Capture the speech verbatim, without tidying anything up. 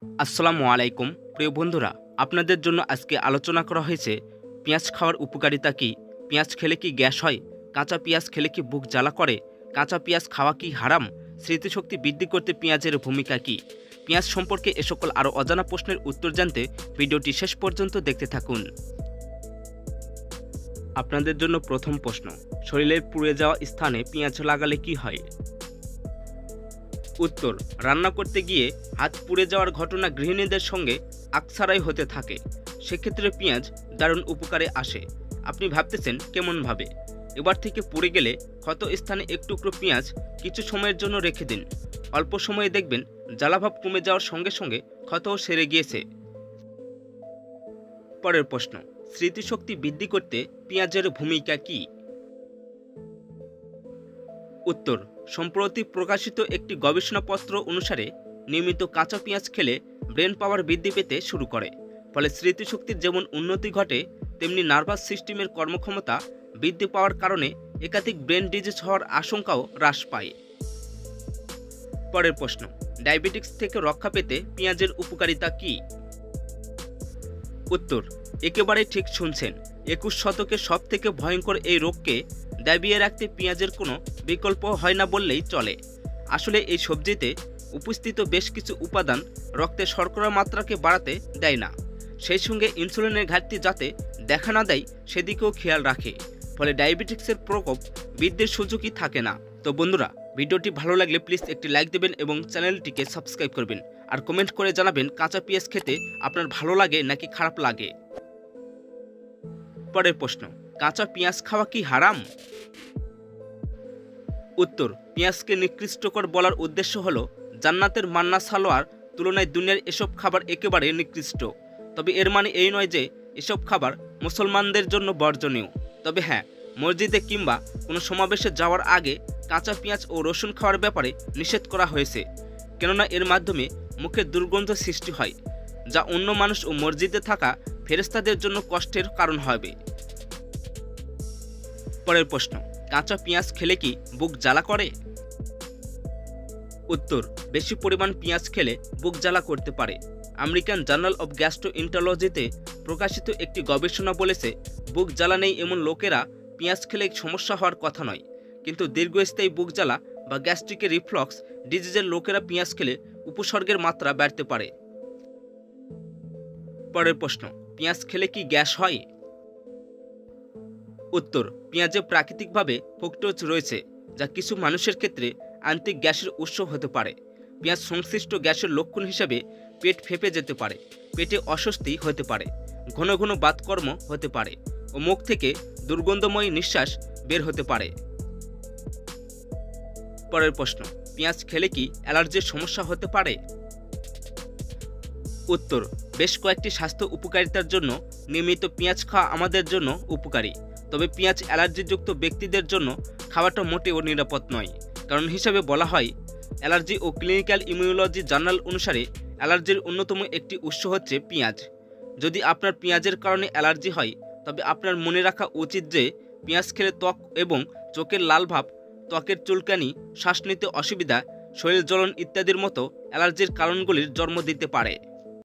আসসালামু আলাইকুম প্রিয় বন্ধুরা, আপনাদের জন্য আজকে আলোচনা করা হয়েছে পেঁয়াজ খাওয়ার উপকারিতা কি, পেঁয়াজ খেলে কি গ্যাস হয়, কাঁচা পেঁয়াজ খেলে কি বুক জ্বালা করে, কাঁচা পেঁয়াজ খাওয়া কি হারাম, স্মৃতিশক্তি বৃদ্ধি করতে পেঁয়াজের ভূমিকা কি। পেঁয়াজ সম্পর্কে এ সকল আরও অজানা প্রশ্নের উত্তর জানতে ভিডিওটি শেষ পর্যন্ত দেখতে থাকুন। আপনাদের জন্য প্রথম প্রশ্ন, শরীরের পুড়ে যাওয়া স্থানে পেঁয়াজ লাগালে কি হয়? উত্তর, রান্না করতে গিয়ে হাত পুড়ে যাওয়ার ঘটনা গৃহিণীদের সঙ্গে আকছারাই হতে থাকে। সেক্ষেত্রে পেঁয়াজ দারুণ উপকারে আসে। আপনি ভাবতেছেন কেমনভাবে? এবার থেকে পুড়ে গেলে ক্ষত স্থানে এক টুকরো পেঁয়াজ কিছু সময়ের জন্য রেখে দিন। অল্প সময়ে দেখবেন জ্বালাভাব কমে যাওয়ার সঙ্গে সঙ্গে ক্ষতও সেরে গিয়েছে। পরের প্রশ্ন, স্মৃতিশক্তি বৃদ্ধি করতে পেঁয়াজের ভূমিকা কি? উত্তর, সম্প্রতি প্রকাশিত একটি গবেষণাপত্র অনুসারে নিয়মিত কাঁচা পেঁয়াজ খেলে ব্রেন পাওয়ার বৃদ্ধি পেতে শুরু করে। ফলে স্মৃতিশক্তির যেমন উন্নতি ঘটে, তেমনি নার্ভাস সিস্টেমের কর্মক্ষমতা বৃদ্ধি পাওয়ার কারণে একাধিক ব্রেন ডিজিজ হওয়ার আশঙ্কাও হ্রাস পায়। পরের প্রশ্ন, ডায়াবেটিক্স থেকে রক্ষা পেতে পেঁয়াজের উপকারিতা কি? উত্তর, একেবারে ঠিক শুনছেন। একুশ শতকের সব থেকে ভয়ঙ্কর এই রোগকে দাবিয়ে রাখতে পেঁয়াজের কোনো বিকল্প হয় না বললেই চলে। আসলে এই সবজিতে উপস্থিত বেশ কিছু উপাদান রক্তে শর্করার মাত্রাকে বাড়াতে দেয় না, সেই সঙ্গে ইনসুলিনের ঘাটতি যাতে দেখা না দেয় সেদিকেও খেয়াল রাখে। ফলে ডায়াবেটিক্সের প্রকোপ বৃদ্ধির সুযোগই থাকে না। তো বন্ধুরা, ভিডিওটি ভালো লাগলে প্লিজ একটি লাইক দেবেন এবং চ্যানেলটিকে সাবস্ক্রাইব করবেন, আর কমেন্ট করে জানাবেন কাঁচা পেঁয়াজ খেতে আপনার ভালো লাগে নাকি খারাপ লাগে। পরের প্রশ্ন, কাঁচা পেঁয়াজ খাওয়া কি হারাম? উত্তর, পেঁয়াজকে নিকৃষ্টকর বলার উদ্দেশ্য হল জান্নাতের মান্না সালোয়ার তুলনায় দুনিয়ার এসব খাবার একেবারে নিকৃষ্ট। তবে এর মানে এই নয় যে এসব খাবার মুসলমানদের জন্য বর্জনীয়। তবে হ্যাঁ, মসজিদে কিংবা কোনো সমাবেশে যাওয়ার আগে কাঁচা পেঁয়াজ ও রসুন খাওয়ার ব্যাপারে নিষেধ করা হয়েছে, কেননা এর মাধ্যমে মুখে দুর্গন্ধ সৃষ্টি হয়, যা অন্য মানুষ ও মসজিদে থাকা ফেরেশতাদের জন্য কষ্টের কারণ হবে। পরের প্রশ্ন, কাঁচা পেঁয়াজ খেলে কি বুক জ্বালা করে? উত্তর, বেশি পরিমাণ পেঁয়াজ খেলে বুক জ্বালা করতে পারে। আমেরিকান জার্নাল অব গ্যাস্ট্রোএন্টারোলজিতে প্রকাশিত একটি গবেষণা বলেছে, বুক জ্বালা নেই এমন লোকেরা পেঁয়াজ খেলে সমস্যা হওয়ার কথা নয়, কিন্তু দীর্ঘস্থায়ী বুক জ্বালা বা গ্যাস্ট্রিকের রিফ্লক্স ডিজিজের লোকেরা পেঁয়াজ খেলে উপসর্গের মাত্রা বাড়তে পারে। পরের প্রশ্ন, পেঁয়াজ খেলে কি গ্যাস হয়? উত্তর, পেঁয়াজে প্রাকৃতিকভাবে ফ্রুক্টোজ রয়েছে, যা কিছু মানুষের ক্ষেত্রে আন্তরিক গ্যাসের উৎস হতে পারে। পেঁয়াজ সংশ্লিষ্ট গ্যাসের লক্ষণ হিসেবে পেট ফেঁপে যেতে পারে, পেটে অস্বস্তি হতে পারে, ঘন ঘন বাতকর্ম হতে পারে ও মুখ থেকে দুর্গন্ধময় নিঃশ্বাস বের হতে পারে। পরের প্রশ্ন, পেঁয়াজ খেলে কি অ্যালার্জির সমস্যা হতে পারে? উত্তর, বেশ কয়েকটি স্বাস্থ্য উপকারিতার জন্য নিয়মিত পেঁয়াজ খাওয়া আমাদের জন্য উপকারী। তবে পেঁয়াজ অ্যালার্জিযুক্ত ব্যক্তিদের জন্য খাওয়াটা মোটেও নিরাপদ নয়। কারণ হিসাবে বলা হয়, অ্যালার্জি ও ক্লিনিক্যাল ইমিউনোলজি জার্নাল অনুসারে অ্যালার্জির অন্যতম একটি উৎস হচ্ছে পেঁয়াজ। যদি আপনার পেঁয়াজের কারণে অ্যালার্জি হয়, তবে আপনার মনে রাখা উচিত যে পেঁয়াজ খেলে ত্বক এবং চোখের লাল ভাব, ত্বকের চুলকানি, শ্বাস নিতে অসুবিধা, শরীর জ্বলন ইত্যাদির মতো অ্যালার্জির কারণগুলির জন্ম দিতে পারে।